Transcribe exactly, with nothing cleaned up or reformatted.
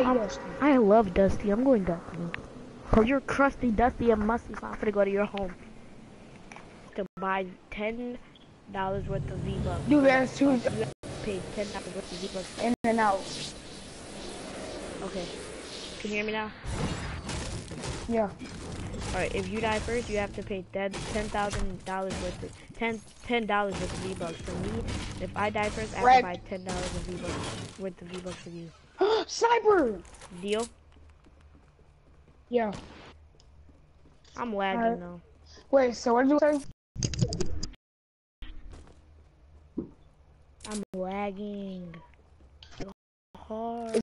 Um, Dusty. I love Dusty. I'm going Dusty. Oh, you're crusty, dusty, and musty, so I'm gonna go to your home to buy ten dollars worth of V-Bucks. Dude, that's too. You have to pay ten dollars worth of V-Bucks. In and out. Okay. Can you hear me now? Yeah. Alright, if you die first, you have to pay ten thousand dollars worth of ten ten dollars worth of V-Bucks. For me, if I die first, I have to buy ten dollars of V-Bucks worth of V-Bucks for you. Sniper. Deal? Yeah. I'm lagging Alright. though. Wait, so what did you say? I'm lagging. Hard.